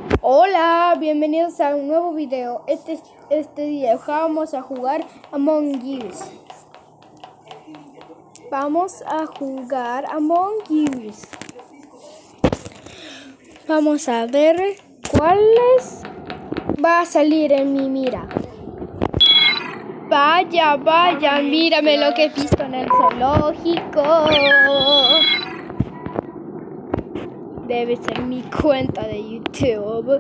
Hola, bienvenidos a un nuevo video. Este día vamos a jugar Among Us. Vamos a jugar Among Us. Vamos a ver cuáles va a salir en mi mira. Vaya, mírame lo que he visto en el zoológico. Debe ser mi cuenta de YouTube.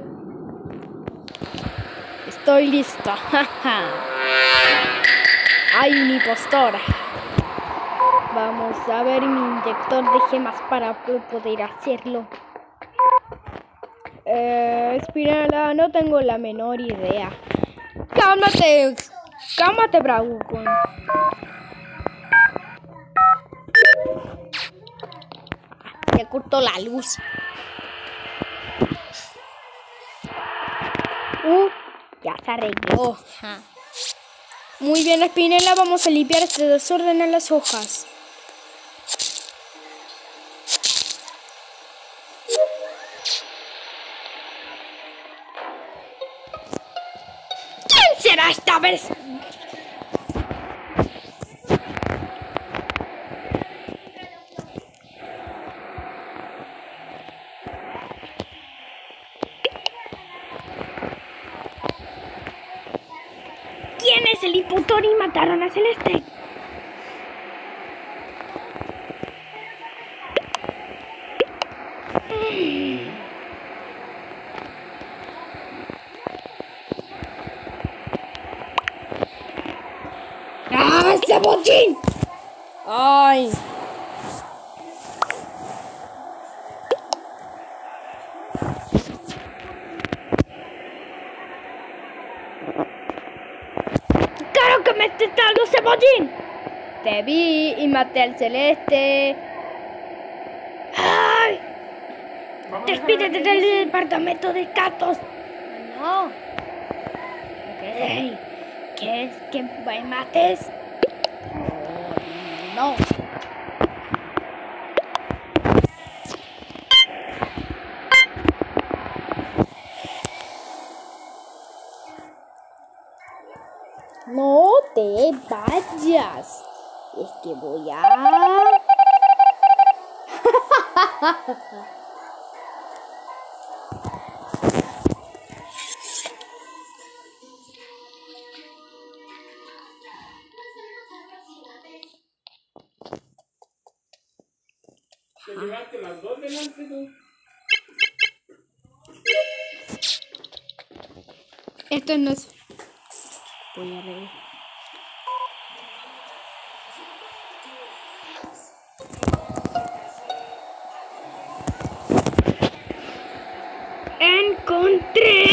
Estoy lista. Hay un impostor. Vamos a ver mi inyector de gemas para poder hacerlo. Espírala, no tengo la menor idea. Cálmate, Bravucon. Ya cortó la luz. Ya se arregló. Muy bien, Espinela, vamos a limpiar este desorden en las hojas. ¿Quién será esta vez? ¿Quién es el impostor y mataron a Celeste? ¡Ah, cebollín! ¡Ay! ¡Claro que me estás dando cebollín! Te vi y maté al Celeste. ¡Ay! ¡Despídete del departamento de gatos! No. Okay. ¿Quieres que me mates? No. No te vayas. Es que voy a... ¿Te llevaste las dos delante tú? Esto no es... Voy a ver. Encontré...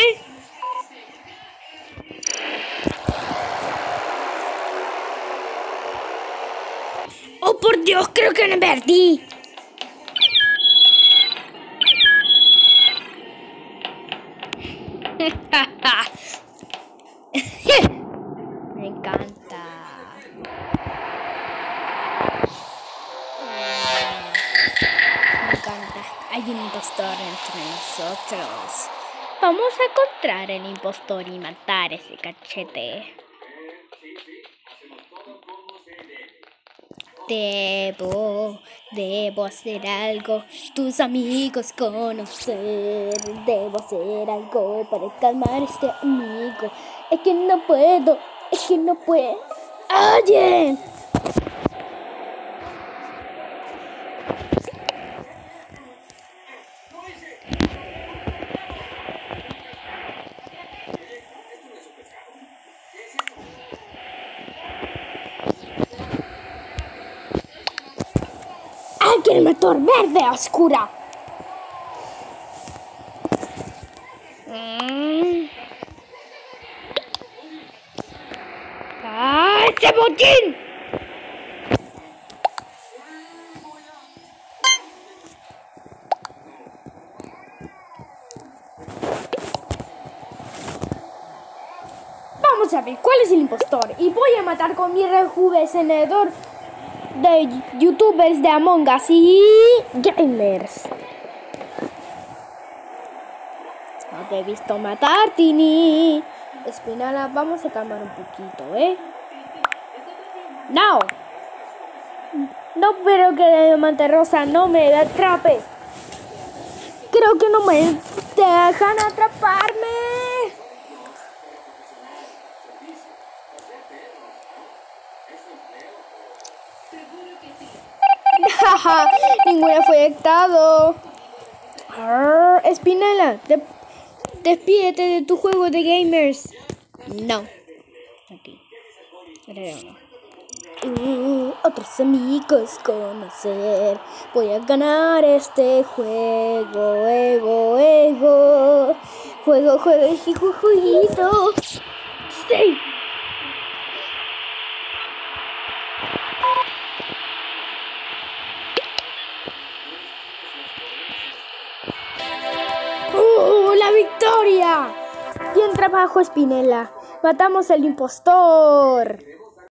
¡Oh, por Dios! Creo que me perdí. Me encanta. Me encanta. Hay un impostor entre nosotros. Vamos a encontrar el impostor y matar ese cachete. Debo hacer algo, tus amigos conocer. Debo hacer algo para calmar a este amigo. Es que no puedo. ¡Oye! ¡Alguien me motor verde oscura! ¡Ah, cebollín! Vamos a ver cuál es el impostor. Y voy a matar con mi rejuvenecedor de youtubers de Among Us y gamers. No te he visto matar, Tini. Espinala, vamos a calmar un poquito, ¿eh? ¡No! No, pero que la diamante rosa no me atrape. Creo que no me dejan atraparme. Jaja, ninguna fue afectado. Espinala, despídete de tu juego de gamers. No. Ok. Otros amigos conocer. Voy a ganar este juego. Jueguito. Sí. ¡La victoria! Bien trabajo, Spinella. Matamos al impostor.